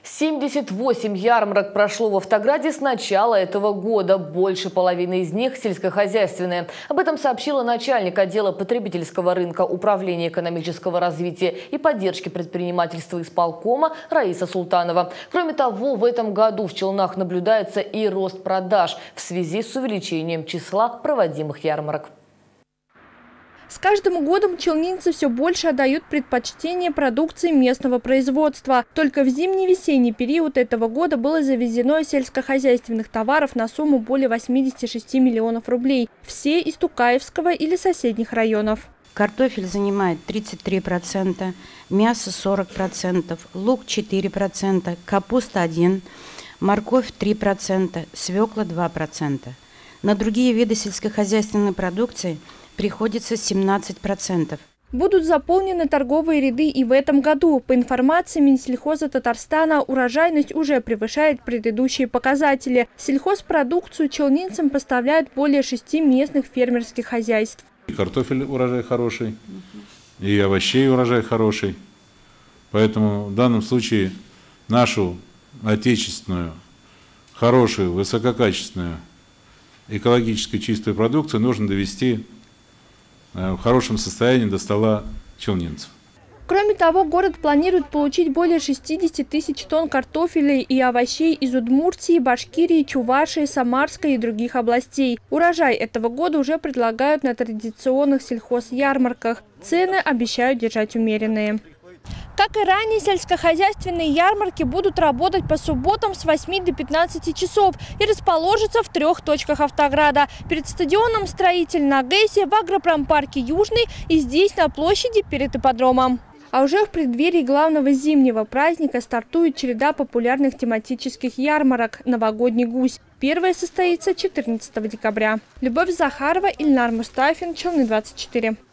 78 ярмарок прошло в Автограде с начала этого года. Больше половины из них сельскохозяйственные. Об этом сообщила начальник отдела потребительского рынка Управления экономического развития и поддержки предпринимательства исполкома Раиса Султанова. Кроме того, в этом году в Челнах наблюдается и рост продаж в связи с увеличением числа проводимых ярмарок. С каждым годом челнинцы все больше отдают предпочтение продукции местного производства. Только в зимне-весенний период этого года было завезено сельскохозяйственных товаров на сумму более 86 миллионов рублей. Все из Тукаевского или соседних районов. Картофель занимает 33%, мясо 40%, лук 4%, капуста 1%, морковь 3%, свекла 2%. На другие виды сельскохозяйственной продукции приходится 17%. Будут заполнены торговые ряды и в этом году. По информации Минсельхоза Татарстана, урожайность уже превышает предыдущие показатели. Сельхозпродукцию челнинцам поставляют более 6 местных фермерских хозяйств. Картофель урожай хороший, и овощей урожай хороший. Поэтому в данном случае нашу отечественную, хорошую, высококачественную, экологически чистую продукцию нужно довести в хорошем состоянии до стола челнинцев. Кроме того, город планирует получить более 60 тысяч тонн картофеля и овощей из Удмуртии, Башкирии, Чувашии, Самарской и других областей. Урожай этого года уже предлагают на традиционных сельхозярмарках. Цены обещают держать умеренные. Как и ранее, сельскохозяйственные ярмарки будут работать по субботам с 8 до 15 часов и расположатся в 3 точках Автограда. Перед стадионом «Строитель» на ГЭСе, в агропромпарке «Южный» и здесь на площади перед ипподромом. А уже в преддверии главного зимнего праздника стартует череда популярных тематических ярмарок «Новогодний гусь». Первая состоится 14 декабря. Любовь Захарова, Ильнар Мустафин, Челны 24.